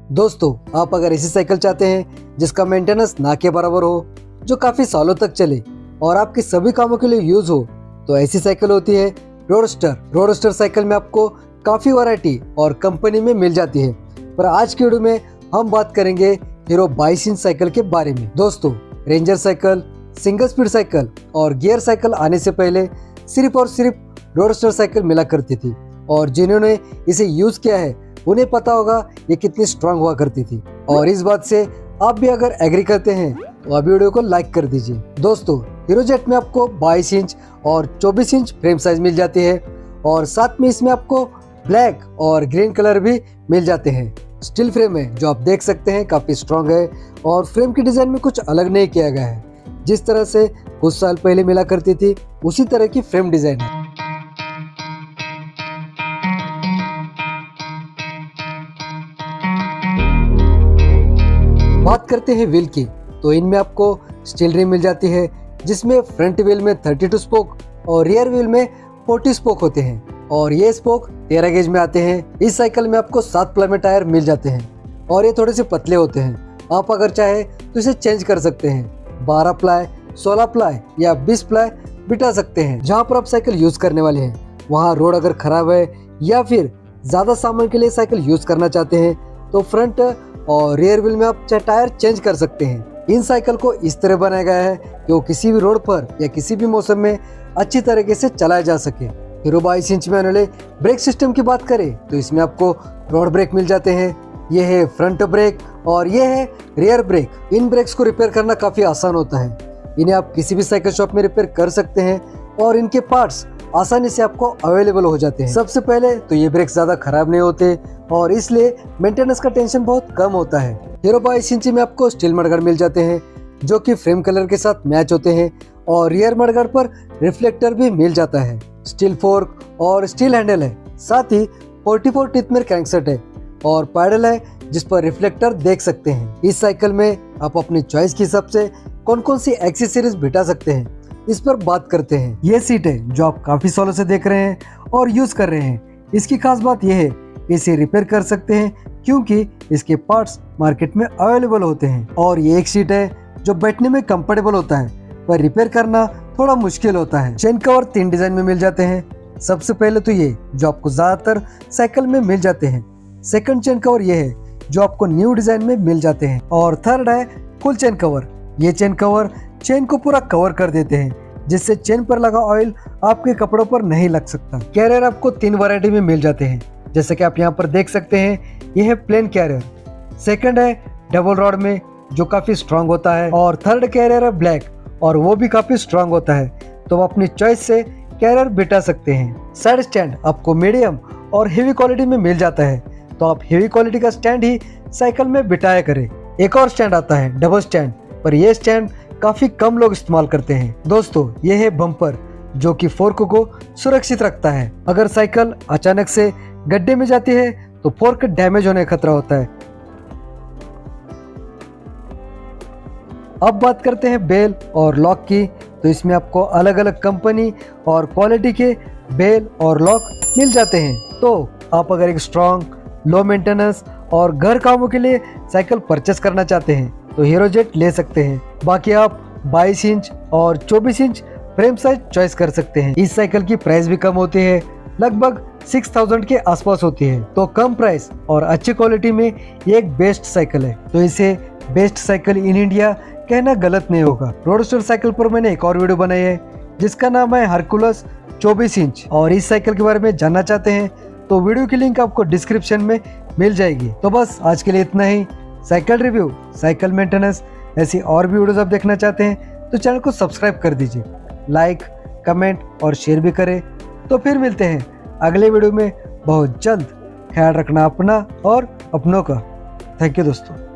दोस्तों, आप अगर ऐसी साइकिल चाहते हैं जिसका मेंटेनेंस ना के बराबर हो, जो काफी सालों तक चले और आपके सभी कामों के लिए यूज हो, तो ऐसी साइकिल होती है रोडस्टर। रोडस्टर साइकिल में आपको काफी वैरायटी और कंपनी में मिल जाती है, पर आज की वीडियो में हम बात करेंगे हीरो 22 इंच साइकिल के बारे में। दोस्तों, ranger cycle, single speed cycle और गियर साइकिल आने से पहले सिर्फ और सिर्फ रोडस्टर साइकिल मिला करती थी, और जिन्होंने इसे यूज किया है उन्हें पता होगा ये कितनी स्ट्रांग हुआ करती थी। और इस बात से आप भी अगर एग्री करते हैं तो अभी वीडियो को लाइक कर दीजिए। दोस्तों, हीरो जेट में आपको 22 इंच और 24 इंच फ्रेम साइज मिल जाती है, और साथ में इसमें आपको ब्लैक और ग्रीन कलर भी मिल जाते हैं। स्टील फ्रेम है जो आप देख सकते हैं, काफी स्ट्रांग है, और फ्रेम की डिजाइन में कुछ अलग नहीं किया गया है। जिस तरह से कुछ साल पहले मिला करती थी उसी तरह की फ्रेम डिजाइन है। बात करते हैं व्हील की, तो इनमें आपको स्टील रिम मिल जाती है, जिसमें फ्रंट व्हील में 32 स्पोक और रियर व्हील में 40 स्पोक होते हैं, और ये स्पोक 13 गेज में आते हैं। इस साइकिल में आपको 7 प्लाई में टायर मिल जाते हैं, और ये थोड़े से पतले होते हैं। आप अगर चाहे तो इसे चेंज कर सकते हैं, 12 प्लाई, 16 प्लाई या 20 प्लाई बिठा सकते हैं। जहाँ पर आप साइकिल यूज करने वाले हैं वहाँ रोड अगर खराब है या फिर ज्यादा सामान के लिए साइकिल यूज करना चाहते हैं तो फ्रंट और रियर व्हील में आप टायर चेंज कर सकते हैं। इन साइकिल को इस तरह बनाया गया है कि वो किसी भी रोड पर या किसी भी मौसम में अच्छी तरीके से चलाया जा सके। हीरो 22 इंच में आने वाले ब्रेक सिस्टम की बात करें तो इसमें आपको रोड ब्रेक मिल जाते हैं। ये है फ्रंट ब्रेक और ये है रियर ब्रेक। इन ब्रेक्स को रिपेयर करना काफी आसान होता है। इन्हें आप किसी भी साइकिल शॉप में रिपेयर कर सकते हैं, और इनके पार्ट्स आसानी से आपको अवेलेबल हो जाते हैं। सबसे पहले तो ये ब्रेक ज्यादा खराब नहीं होते, और इसलिए मेंटेनेंस का टेंशन बहुत कम होता है। हीरो 22 इंच में आपको स्टील मडगार्ड मिल जाते हैं जो कि फ्रेम कलर के साथ मैच होते हैं, और रियर मडगार्ड पर रिफ्लेक्टर भी मिल जाता है। स्टील फोर्क और स्टील हैंडल है, साथ ही 44 टीथ में क्रैंकसेट है और पैडल है जिस पर रिफ्लेक्टर देख सकते हैं। इस साइकिल में आप अपनी चॉइस के हिसाब से कौन कौन सी एक्सेसरीज बिठा सकते हैं, इस पर बात करते हैं। ये सीट है जो आप काफी सालों से देख रहे हैं और यूज कर रहे हैं। इसकी खास बात यह है इसे रिपेयर कर सकते हैं क्योंकि इसके पार्ट्स मार्केट में अवेलेबल होते हैं। और ये एक सीट है जो बैठने में कंफर्टेबल होता है, पर रिपेयर करना थोड़ा मुश्किल होता है। चेन कवर 3 डिजाइन में मिल जाते हैं। सबसे पहले तो ये जो आपको ज्यादातर साइकिल में मिल जाते हैं। सेकंड चेन कवर ये है जो आपको न्यू डिजाइन में मिल जाते हैं, और थर्ड है फुल चेन कवर। ये चेन कवर चेन को पूरा कवर कर देते हैं, जिससे चेन पर लगा ऑयल आपके कपड़ों पर नहीं लग सकता। कैरियर आपको 3 वैरायटी में मिल जाते हैं, जैसे कि आप यहाँ पर देख सकते हैं। ये है प्लेन कैरियर, सेकंड है डबल रॉड में जो काफी स्ट्रांग होता है, और थर्ड कैरियर है ब्लैक, और वो भी काफी स्ट्रांग होता है। तो आप अपनी चॉइस से कैरियर बिठा सकते हैं। साइड स्टैंड आपको मीडियम और हेवी क्वालिटी में मिल जाता है, तो आप हेवी क्वालिटी का स्टैंड ही साइकिल में बिठाया करें। एक और स्टैंड आता है डबल स्टैंड, पर यह स्टैंड काफी कम लोग इस्तेमाल करते हैं। दोस्तों, ये है बम्पर जो कि फोर्क को सुरक्षित रखता है। अगर साइकिल अचानक से गड्ढे में जाती है तो फोर्क डैमेज होने का खतरा होता है। अब बात करते हैं बेल और लॉक की, तो इसमें आपको अलग अलग कंपनी और क्वालिटी के बेल और लॉक मिल जाते हैं। तो आप अगर एक स्ट्रॉन्ग, लो मेंटेनेंस और घर कामों के लिए साइकिल परचेस करना चाहते हैं तो हीरो जेट ले सकते हैं। बाकी आप 22 इंच और 24 इंच फ्रेम साइज चॉइस कर सकते हैं। इस साइकिल की प्राइस भी कम होती है, लगभग 6000 के आसपास होती है। तो कम प्राइस और अच्छी क्वालिटी में ये एक बेस्ट साइकिल है, तो इसे बेस्ट साइकिल इन इंडिया कहना गलत नहीं होगा। रोडस्टर साइकिल पर मैंने एक और वीडियो बनाई है जिसका नाम है हरकुलस 24 इंच, और इस साइकिल के बारे में जानना चाहते हैं तो वीडियो की लिंक आपको डिस्क्रिप्शन में मिल जाएगी। तो बस आज के लिए इतना ही। साइकिल रिव्यू, साइकिल मेंटेनेंस, ऐसी और भी वीडियोस आप देखना चाहते हैं तो चैनल को सब्सक्राइब कर दीजिए, लाइक, कमेंट और शेयर भी करें। तो फिर मिलते हैं अगले वीडियो में बहुत जल्द। ख्याल रखना अपना और अपनों का। थैंक यू दोस्तों।